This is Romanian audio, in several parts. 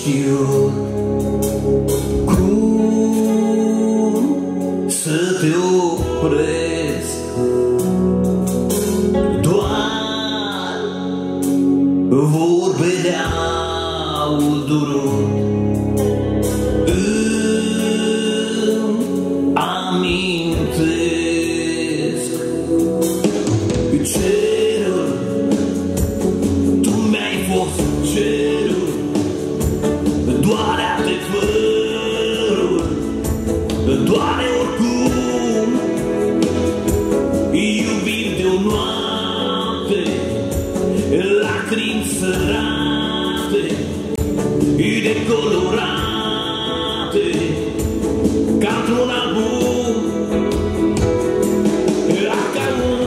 știut cum să te opresc. Doar vorbele au durut. Îmi amintesc cerul, tu mi-ai fost cerul, doare adevărul, doare oricum, iubiri de o noapte, lacrimi sărate, decolorate, ca într-un album, ca un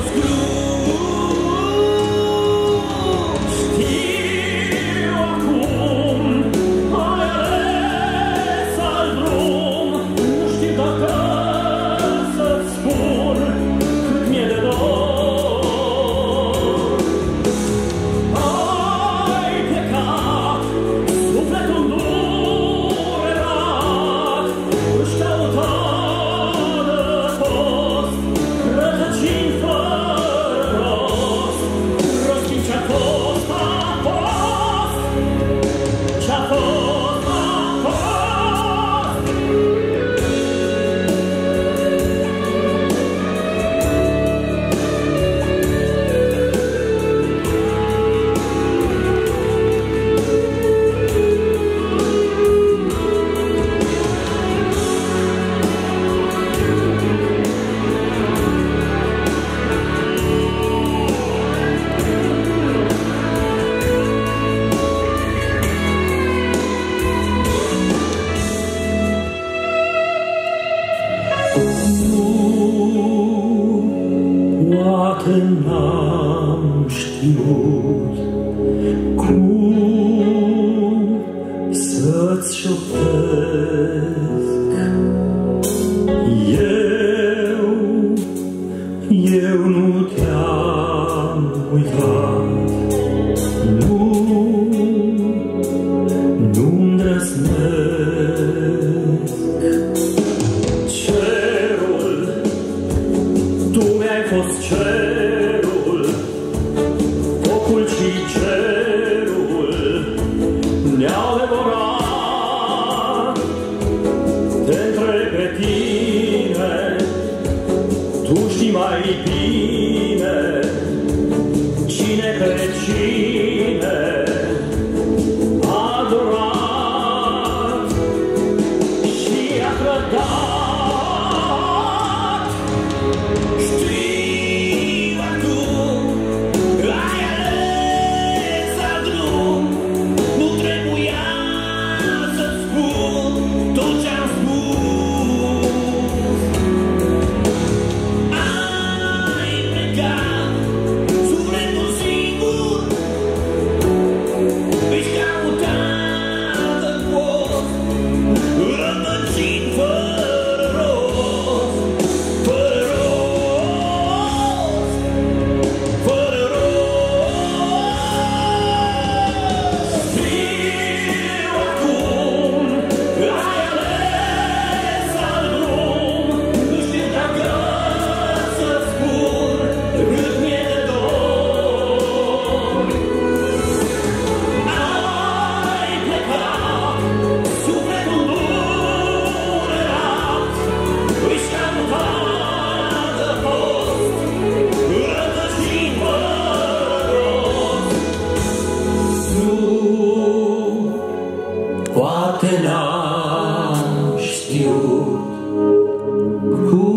scrum. Știu acum, ai ales alt drum. Nu știu dacă să-ți spun cât mi-e de dor. Ai plecat, sufletul durerat, își căuta adăpost, rătăcini fără rost. Rostin ce-a fost, a fost, ce-a fost, a fost. Poate n-am știut cum să-ți șoptesc. Eu nu te-am uitat, nu-mi îndrăznesc. Cerul, tu mi-ai fost cerul, focul și cerul ne-au devorat. Te întreb pe tine, tu știi mai bine cine pe cine a adorat și a trădat. Știu acum, ai ales alt drum. Nu trebuia să-ți spun tot ce-am spus. Ai plecat, sufletul singur, își cauta adăpost, rătăcini fără rost, fără rost, fără rost. Știu acum, ai ales alt drum. Nu știu dacă să-ți spun cât mi-e de dor. Ai plecat, sufletul durerat, își cauta adăpost, rătăcini fără rost. Nu, poate n-am știut cum